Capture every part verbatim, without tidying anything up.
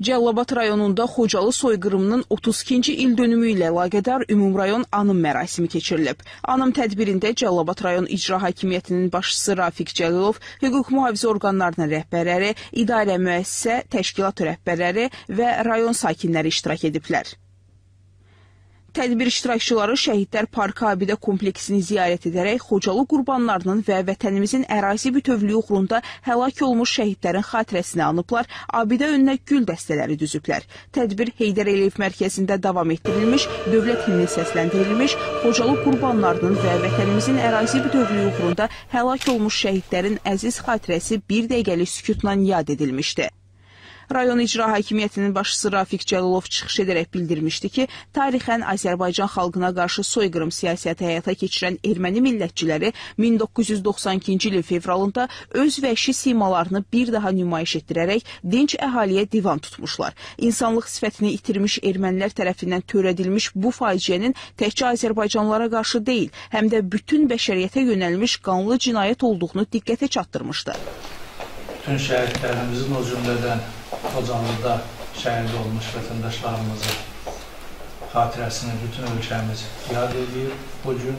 Cəlilabad rayonunda Xocalı soyqırımının otuz ikinci il dönümü ilə əlaqədar ümumrayon anım mərasimi keçirilib. Anım tədbirində Cəlilabad rayon icra hakimiyyətinin başçısı Rafiq Cəlilov, hüquq mühafizə orqanlarının rəhbərləri, idarə müəssisə, təşkilat rəhbərləri və rayon sakinləri iştirak ediblər. Tədbir iştirakçıları Şəhidlər Parkı abidə kompleksini ziyarət edərək Xocalı qurbanlarının və vətənimizin ərazi bütövlüyü uğrunda həlak olmuş şəhidlərin xatirəsini anıblar, abidə önünə gül dəstələri düzüblər. Tədbir Heydər Əliyev mərkəzində davam etdirilmiş, dövlət himni səsləndirilmiş, Xocalı qurbanlarının və vətənimizin ərazi bütövlüyü uğrunda həlak olmuş şəhidlərin əziz xatirəsi bir dəqiqəlik sükutla yad edilmişdi. Rayon İcra Hakimiyyətinin başçısı Rafiq Cəlilov çıxış edərək bildirmişdi ki, tarixən Azərbaycan xalqına qarşı soyqırım siyasəti həyata keçirən erməni millətçiləri min doqquz yüz doxsan ikinci ilin fevralında öz vəhşi simalarını bir daha nümayiş etdirərək dinc əhaliyə divan tutmuşlar. İnsanlıq sifətini itirmiş ermənilər tərəfindən törədilmiş bu faciənin təkcə Azərbaycanlılara qarşı deyil, həm də bütün bəşəriyyətə yönəlmiş qanlı cinayət olduğunu diqqətə çatdırmışdı. Bütün şəhidlərimizin o cümlədən Xocalıda şəhid olmuş vətəndaşlarımızın xatirəsini bütün ölkəmiz yad edir. Bugün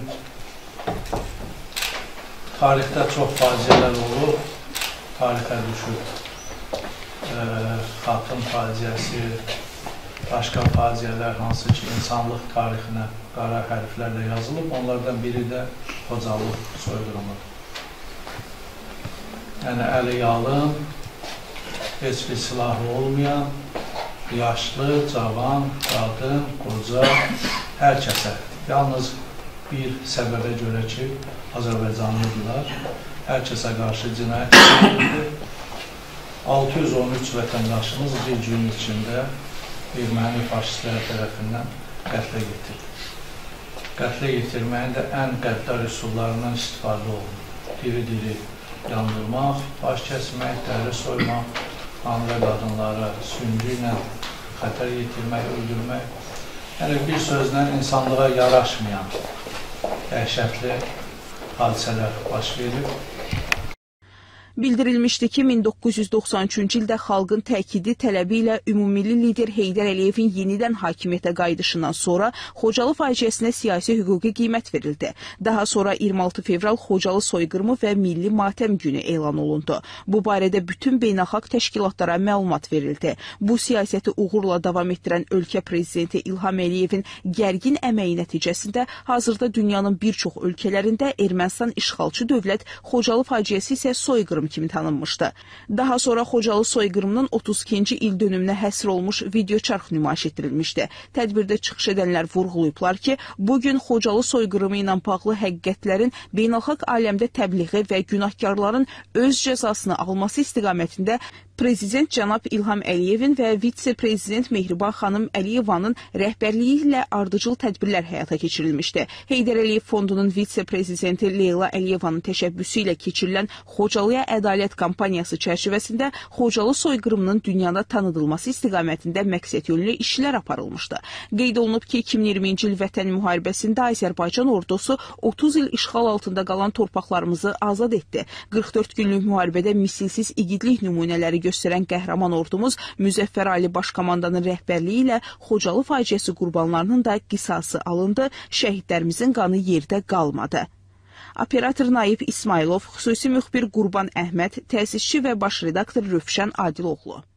tarixdə çox faciələr olub, tarixə düşüb. E, Xatın faciəsi, başqa faciələr hansı ki, insanlıq tarixinə qara hərflərlə yazılıb. Onlardan biri də Xocalı soyqırımıdır. Yəni, əli yalın, heç bir silahı olmayan, yaşlı, cavan, qadın, qoca, hər kəsə. Yalnız bir səbəbə görə ki, Azərbaycanlıdırlar, hər kəsə qarşı cinayət edildi. altı yüz on üç vətəndaşımız bir gün içində erməni faşistlər tərəfindən qətlə yetirildi. Qətlə yetirməyin də ən qəddar üsullarından istifadə olundu. Diri-diri yandırmaq, baş kəsmək, dəri soymaq, hanı və qadınlara süngü ilə xətər yetirmək, öldürmək. Yəni, bir sözlə insanlığa yaraşmayan dəhşətli hadisələr baş verir. Bildirilmişdi ki, min doqquz yüz doxsan üçüncü ildə xalqın təkidi tələbi ilə ümummilli lider Heydər Əliyevin yenidən hakimiyyətə qayıdışından sonra Xocalı faciəsinə siyasi hüquqi qiymət verildi. Daha sonra iyirmi altı fevral Xocalı soyqırımı və Milli Matəm günü elan olundu. Bu barədə bütün beynəlxalq təşkilatlara məlumat verildi. Bu siyasəti uğurla davam etdirən ölkə prezidenti İlham Əliyevin gərgin əməyi nəticəsində hazırda dünyanın bir çox ölkələrində Ermənistan işğalçı dövlət, Xocalı faciəsi isə soyqırım kimi tanınmışdı. Daha sonra Xocalı soyqırımının otuz ikinci il dönümünə həsr olmuş videoçarx nümayiş etdirilmişdi. Tədbirdə çıxış edənlər vurğulayıblar ki, bugün Xocalı soyqırımı ilə bağlı həqiqətlərin beynəlxalq aləmdə təbliği və günahkarların öz cəzasını alması istiqamətində Prezident cənab İlham Əliyevin və vitse-prezident Mehriban xanım Əliyevanın rəhbərliyi ilə ardıcıl tədbirlər həyata keçirilmişdi. Heydər Əliyev Fondunun vitse-prezidenti Leyla Əliyevanın təşəbbüsü ilə keçirilən Xocalıya ədalət kampaniyası çərçivəsində Xocalı soyqırımının dünyada tanıdılması istiqamətində məqsədyönlü işlər aparılmışdı. Qeyd olunub ki, iki min iyirminci il vətən müharibəsində Azərbaycan ordusu otuz il işğal altında qalan torpaqlarımızı azad etdi. qırx dörd günlük müharibədə misilsiz igidlik nümunələri göstərən qəhrəman ordumuz Müzəffər Ali Başkomandanın rəhbərliyi ilə Xocalı faciəsi qurbanlarının da qisası alındı, şəhidlərimizin qanı yerdə qalmadı. Operator Naib İsmailov, xüsusi müxbir Qurban Əhməd, təsisçi və baş redaktor Rövşən Adiloğlu.